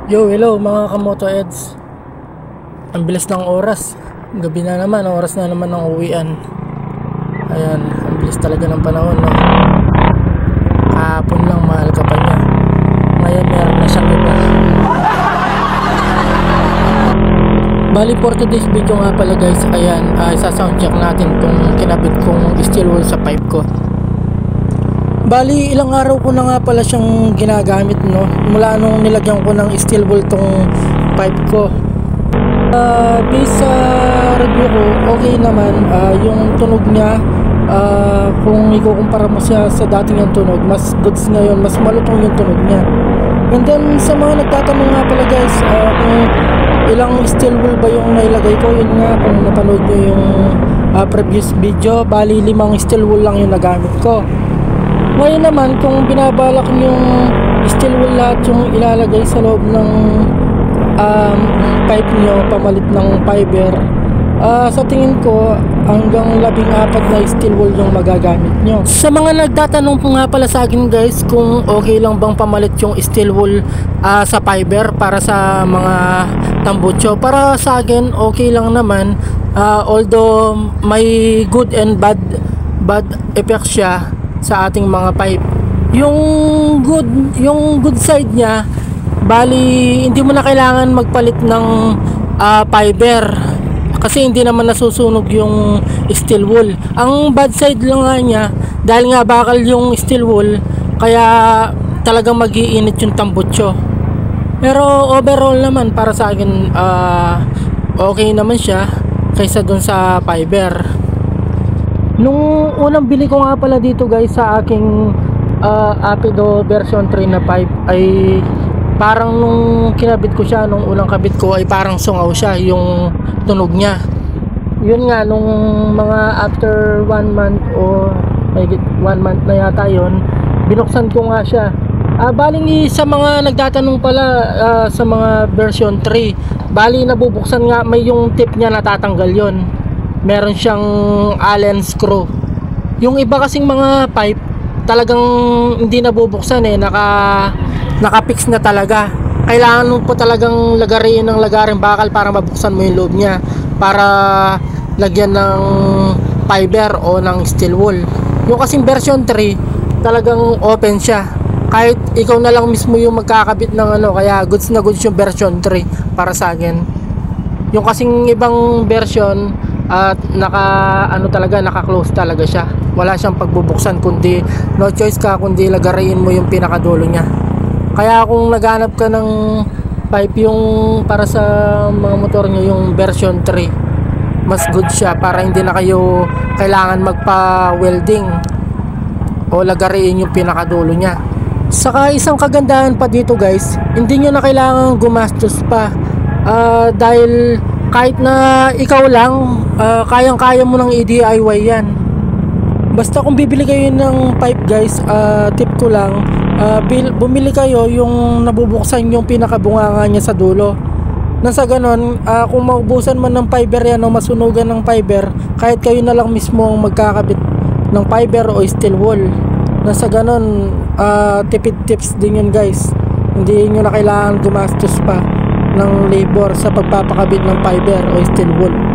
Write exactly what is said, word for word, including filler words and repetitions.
Yo, hello mga kamoto eds. Ang bilis ng oras. Gabi na naman, oras na naman ng uwian. Ayan, ang bilis talaga ng panahon, no? Kahapon lang, mahal ka pa niya. Ngayon meron na siyang iba. Bali for today's video nga pala guys, ayan, uh, isa-soundcheck natin kung kinabit kong steel wool sa pipe ko. Bali ilang araw ko na nga pala siyang ginagamit, no, mula nung nilagyan ko ng steel wool tong pipe ko. Uh, based sa review ko, okay naman. Uh, yung tunog niya, uh, kung ikukumpara mo siya sa dating yung tunog, mas goods ngayon, mas malutong yung tunog niya. And then sa mga nagtatanong nga pala guys, uh, kung ilang steel wool ba yung nailagay ko, yun nga, kung napanood nyo yung uh, previous video, bali limang steel wool lang yung nagamit ko. Ngayon naman, kung binabalak yung steel wool lahat yung ilalagay sa loob ng um, pipe nyo, pamalit ng fiber, uh, sa tingin ko hanggang labing apat na steel wool yung magagamit nyo. Sa mga nagtatanong po nga pala sa akin guys, kung okay lang bang pamalit yung steel wool uh, sa fiber para sa mga tambucho, para sa akin okay lang naman. Uh, although may good and bad bad effect siya sa ating mga pipe. Yung good, yung good side niya, bali hindi mo na kailangan magpalit ng uh, fiber kasi hindi naman nasusunog yung steel wool. Ang bad side lang nga niya, dahil nga bakal yung steel wool, kaya talagang mag-iinit yung tambutso. Pero overall naman para sa akin, uh, okay naman siya kaysa dun sa fiber. Nung unang bili ko nga pala dito guys sa aking uh, Apido version three na pipe, ay parang nung kinabit ko siya, nung unang kabit ko ay parang sungaw siya yung tunog niya. Yun nga, nung mga after one month o may one month na yata yun, binuksan ko nga siya. Uh, bali sa mga nagtatanong pala uh, sa mga version three, bali nabubuksan nga, may yung tip niya natatanggal yon. Meron siyang Allen screw. Yung iba kasing mga pipe talagang hindi nabubuksan eh, naka naka-fix na talaga. Kailangan mo po talagang lagarin ng lagarin bakal para mabuksan mo yung loob niya, para lagyan ng fiber o ng steel wool. Yung kasing version three talagang open siya, kahit ikaw na lang mismo yung magkakabit ng ano, kaya goods na goods yung version three para sa akin. Yung kasing ibang version at naka ano talaga, naka-close talaga siya, wala siyang pagbubuksan, kundi no choice ka kundi lagarin mo yung pinakadulo niya. Kaya kung naghanap ka ng pipe yung para sa mga motor nyo, yung version three mas good siya, para hindi na kayo kailangan magpa-welding o lagarin yung pinakadulo niya. Saka isang kagandahan pa dito guys, hindi nyo na kailangan gumastos pa, uh, dahil kahit na ikaw lang, uh, kayang-kaya mo ng i-D I Y yan. Basta kung bibili kayo ng pipe guys, uh, tip ko lang, uh, bumili kayo yung nabubuksan yung pinakabunganga niya sa dulo. Nasa ganon, uh, kung maubusan man ng fiber yan o masunugan ng fiber, kahit kayo na lang mismo ang magkakabit ng fiber o steel wool. Nasa ganon, uh, tipid tips din yun guys. Hindi nyo na kailangan gumastos pa ng labor sa pagpapakabit ng fiber o steel wool.